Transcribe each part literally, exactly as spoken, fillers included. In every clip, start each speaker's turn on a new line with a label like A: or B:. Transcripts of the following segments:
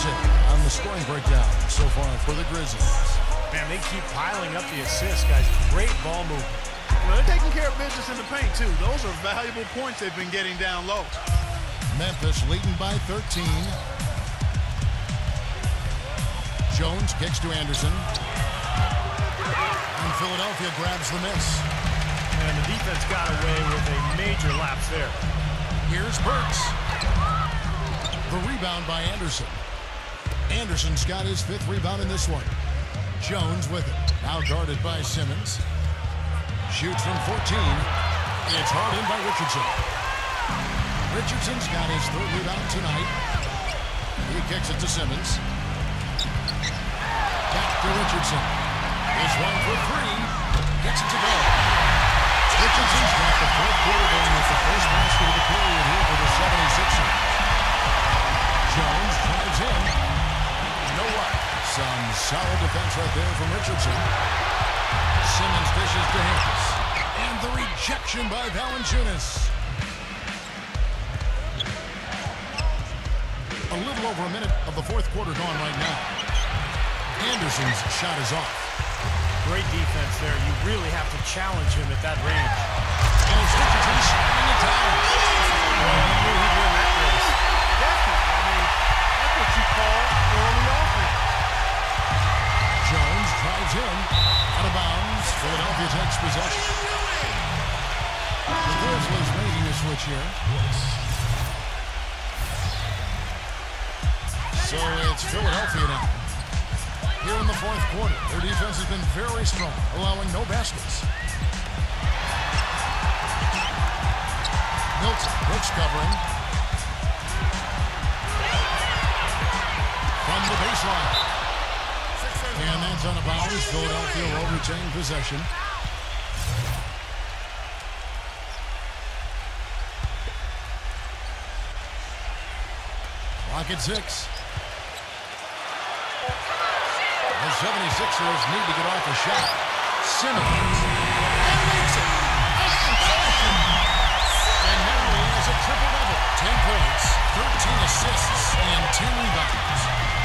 A: Richardson on the scoring breakdown so far for the Grizzlies.
B: Man, they keep piling up the assists, guys. Great ball movement.
C: Well, they're taking care of business in the paint, too. Those are valuable points they've been getting down low.
A: Memphis leading by thirteen. Jones kicks to Anderson. And Philadelphia grabs the miss.
B: And the defense got away with a major lapse there.
A: Here's Burks. The rebound by Anderson. Anderson's got his fifth rebound in this one. Jones with it. Now guarded by Simmons. Shoots from fourteen. It's hard in by Richardson. Richardson's got his third rebound tonight. He kicks it to Simmons. Back to Richardson. This one for three. Gets it to go. Richardson's got the fourth quarter going with the first basket of the period here for the seventy-sixers. Jones drives in. You know what? Some solid defense right there from Richardson. Simmons dishes to Harris. And the rejection by Valanciunas. A little over a minute of the fourth quarter gone right now. Anderson's shot is off.
B: Great defense there. You really have to challenge him at that range.
A: And it's Richardson slamming it down.
B: Well, you knew he'd win that race.
C: Definitely. I mean, that's what you call early offense.
A: Jones drives in. Out of bounds. Philadelphia takes possession. The Grizzlies making a switch here. So it's Philadelphia now. Here in the fourth quarter, their defense has been very strong, allowing no baskets. Milton, Brooks covering. From the baseline. And that's on a bounce. Philadelphia will retain possession. Clock at six. The seventy-sixers need to get off a shot. Simmons. And makes it. And now he has a triple-double. ten points, thirteen assists, and ten rebounds.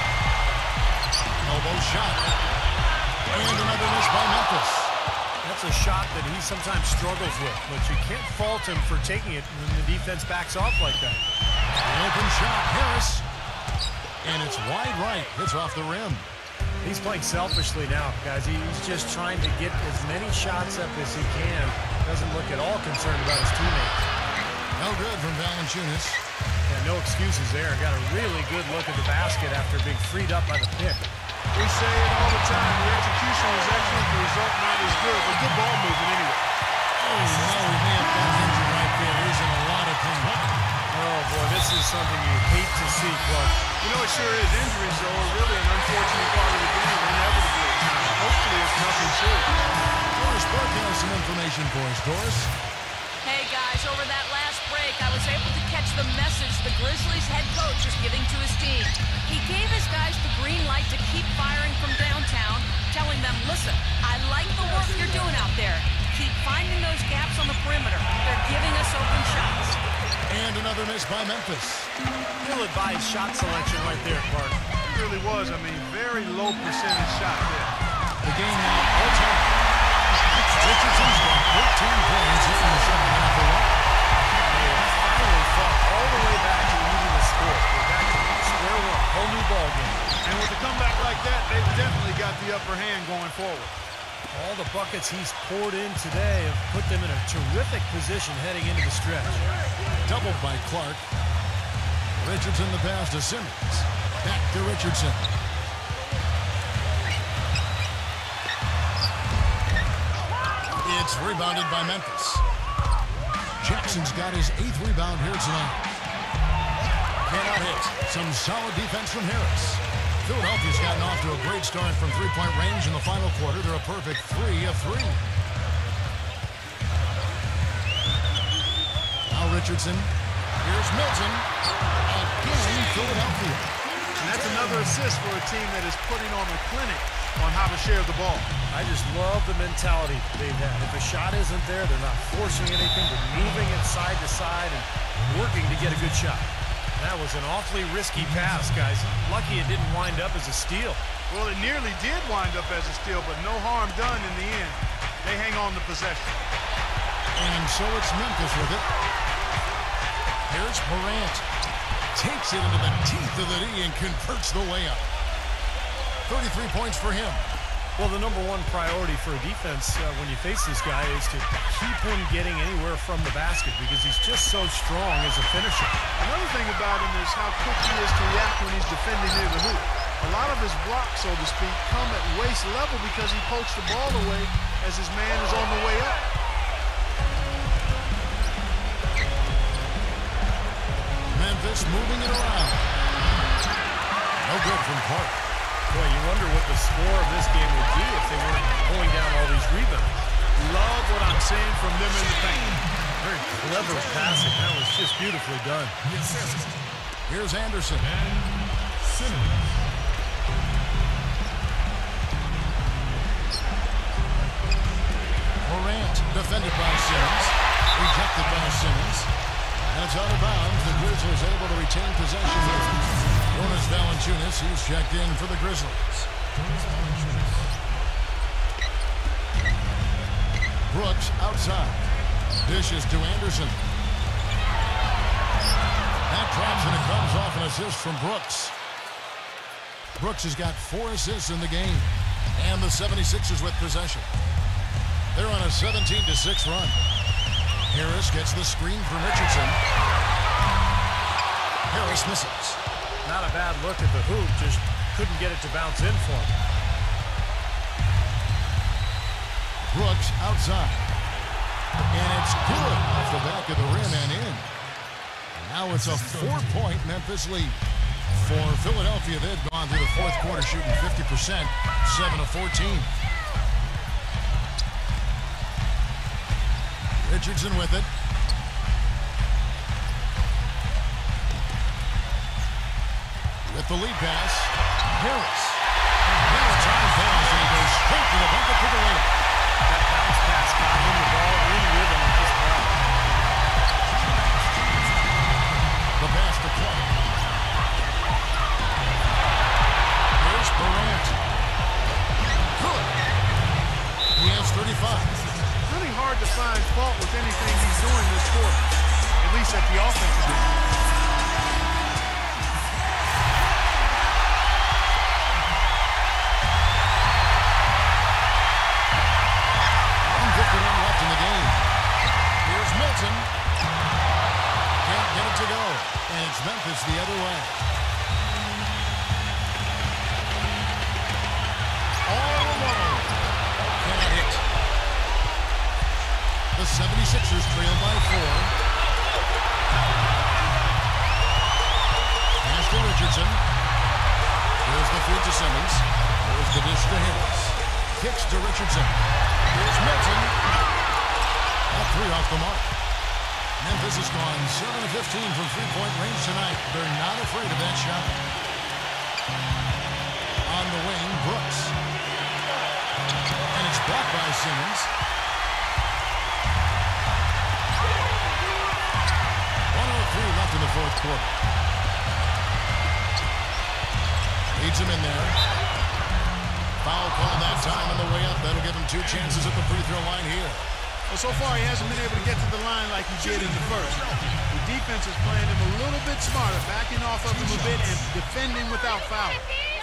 A: Elbow shot. And another miss by Memphis.
B: That's a shot that he sometimes struggles with, but you can't fault him for taking it when the defense backs off like that.
A: The open shot, Harris. And it's wide right. Hits off the rim.
B: He's playing selfishly now, guys. He's just trying to get as many shots up as he can. Doesn't look at all concerned about his teammates.
A: No good from Valanciunas.
B: Yeah, no excuses there. Got a really good look at the basket after being freed up by the pick.
C: We say it all the time. The execution was excellent. The result not as good, but good ball movement anyway.
A: Oh, no, he may have got injured right there. He's in a lot of pain.
B: Oh, boy, this is something you hate to see, Clark.
C: You know, it sure is. Injuries, though, are really an unfortunate part of the game, inevitably at times. Hopefully it's nothing serious.
A: Doris Burke has some information for us. Doris?
D: Hey, guys, over that last break, I was able to catch the message the Grizzlies head coach is giving to his team. He gave his guys the green light to keep firing from downtown, telling them, listen, I like the work you're doing out there. Keep finding those gaps on the perimeter. They're giving us open shots.
A: And another miss by Memphis.
B: Ill-advised shot selection right there, Clark.
C: It really was. I mean, very low percentage shot there.
A: The game now all time. Richardson's got thirteen points in the second half of one.
B: They finally fought all the way back to leading the score. We're back to square one, whole new ball game.
C: And with a comeback like that, they've definitely got the upper hand going forward.
B: All the buckets he's poured in today have put them in a terrific position heading into the stretch.
A: Doubled by Clark. Richardson the pass to Simmons. Back to Richardson. It's rebounded by Memphis. Jackson's got his eighth rebound here tonight. Cannot hit. Some solid defense from Harris. Philadelphia's gotten off to a great start from three-point range in the final quarter. They're a perfect three of three. Now Richardson. Here's Milton. Again, Philadelphia.
C: And that's another assist for a team that is putting on a clinic on how to share the ball.
B: I just love the mentality they've had. If a shot isn't there, they're not forcing anything. They're moving it side to side and working to get a good shot. That was an awfully risky pass, guys. Lucky it didn't wind up as a steal.
C: Well, it nearly did wind up as a steal, but no harm done in the end. They hang on the possession.
A: And so it's Memphis with it. Here's Morant. Takes it into the teeth of the knee and converts the layup. thirty-three points for him.
B: Well, the number one priority for a defense uh, when you face this guy is to keep him getting anywhere from the basket because he's just so strong as a finisher.
C: Another thing about him is how quick he is to react when he's defending near the hoop. A lot of his blocks, so to speak, come at waist level because he pokes the ball away as his man is on the way up.
A: Memphis moving it around. No good from Clark.
B: Boy, you wonder what the score of this game would be if they weren't pulling down all these rebounds.
C: Love what I'm seeing from them in the paint.
B: Very clever passing. That was just beautifully done.
A: Here's Anderson. Morant defended by Simmons. Rejected by Simmons. And it's out of bounds. The Grizzlies able to retain possession here. Jonas Valanciunas, he's checked in for the Grizzlies. Brooks outside. Dishes to Anderson. That drops and it comes off an assist from Brooks. Brooks has got four assists in the game. And the seventy-sixers with possession. They're on a seventeen to six run. Harris gets the screen from Richardson. Harris misses.
B: Not a bad look at the hoop, just couldn't get it to bounce in for him.
A: Brooks outside. And it's good off the back of the rim and in. And now it's a four-point Memphis lead. For Philadelphia, they've gone through the fourth quarter shooting fifty percent, seven of fourteen. Richardson with it. With the lead pass, Harris. Now a time pass, and he goes straight to the bucket for the layup.
B: That bounce pass got him the ball in rhythm with this ball.
A: The pass to Clark. Here's Morant. Good. He has thirty-five.
C: Really hard to find fault with anything he's doing this quarter, at least at the offensive end.
A: Left in the game. Here's Milton. Can't get it to go. And it's Memphis the other way. All alone. Cannot hit. The seventy-sixers trail by four. Pass to Richardson. Here's the feed to Simmons. Here's the dish to Harris. Kicks to Richardson. Here's Milton. That three off the mark. Memphis has gone seven of fifteen from three-point range tonight. They're not afraid of that shot. On the wing, Brooks. And it's blocked by Simmons. one oh three left in the fourth quarter. Leads him in there. Foul call that time on the way up. That'll give him two chances at the free throw line here.
C: Well, so far he hasn't been able to get to the line like he did in the first. The defense is playing him a little bit smarter, backing off of him a bit and defending without foul.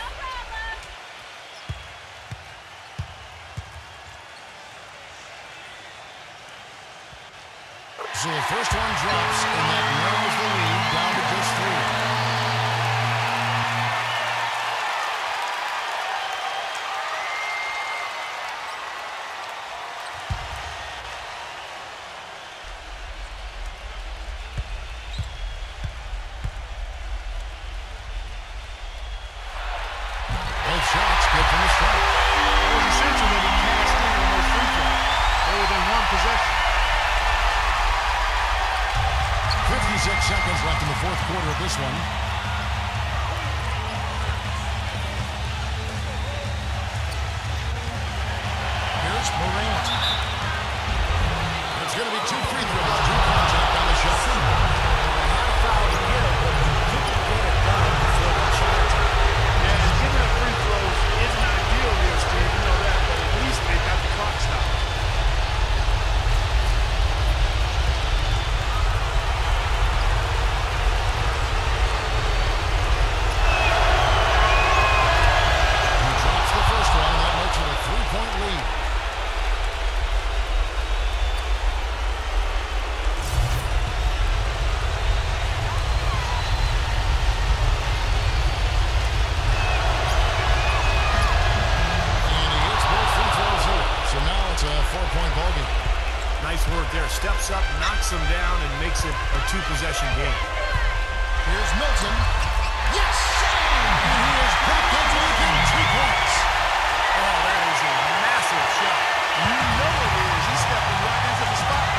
A: So the first one drops, and that narrows the lead down to just three. Shots good from the start.
C: It was essential that he cashed in on those free throws. They were within one possession.
A: fifty-six seconds left in the fourth quarter of this one. Here's Morant. It's going to be two free throws. Two contact on the shot.
B: High foul to hit him, but he steps up, knocks him down, and makes it a two-possession game.
A: Here's Milton. Yes! And he is picked up within two points.
B: Oh, that is a massive shot.
C: You know it is. He's stepping right into the spot.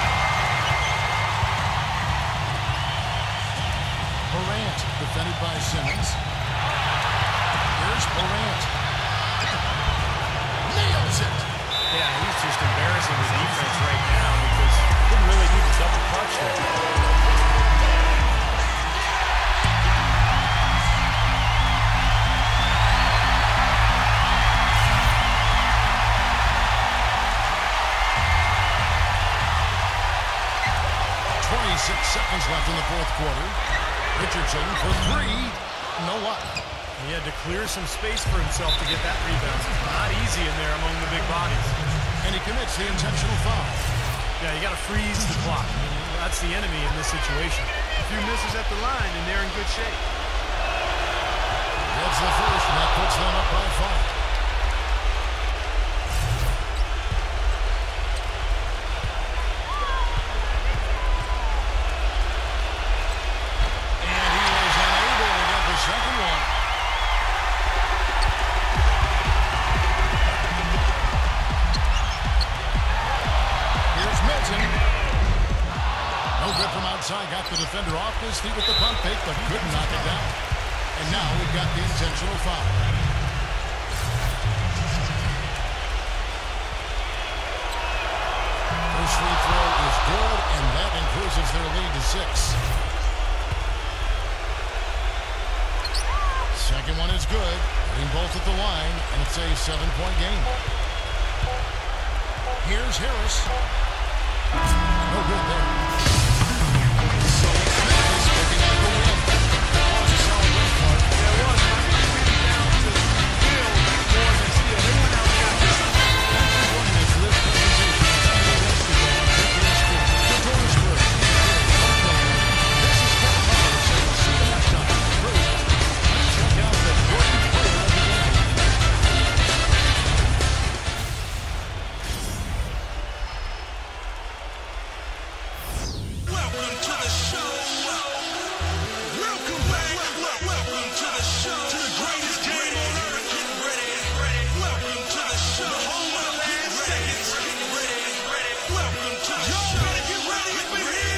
A: Morant, defended by Simmons. Here's Morant. Nails it.
B: Yeah, he's just embarrassing the defense right now because he didn't really need a double clutch there.
A: twenty-six seconds left in the fourth quarter. Richardson for three. No luck.
B: He had to clear some space for himself to get that rebound. It's not easy in there among the big bodies.
A: And he commits the intentional foul.
B: Yeah, you got to freeze the clock. I mean, that's the enemy in this situation.
C: A few misses at the line, and they're in good shape.
A: That's the first, and that puts them up by five. Second one. Here's Milton. No good from outside. Got the defender off his feet with the pump fake, but couldn't knock it down. And now we've got the intentional foul. First free throw is good, and that increases their lead to six. Second one is good. Hitting both at the line, and it's a seven-point game. Here's Harris. No good there. So Memphis picking up the win. That was a solid win, Clark.
C: Yeah, it was. I think it came down to will more than skill. They went out and got this.
A: Thanks for joining us for this presentation of Saturday Basketball on J K Sports. For George Spurs, this is Kevin Bauer saying see you next time. First, let's check out the great player of the game.
E: Welcome to the show. Welcome back. Welcome to the show. To the greatest game on earth. Get ready. Welcome to the show. Home of the last seconds. Get ready. Welcome to the show. Y'all better get ready up in here.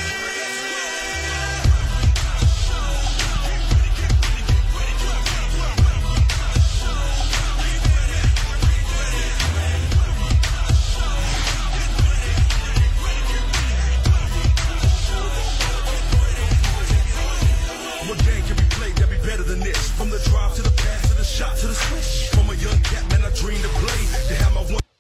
E: What game can be played that be better than this? From the drive to the pass to the shot to the switch. From a young cat, man, I dreamed to play. To have my one.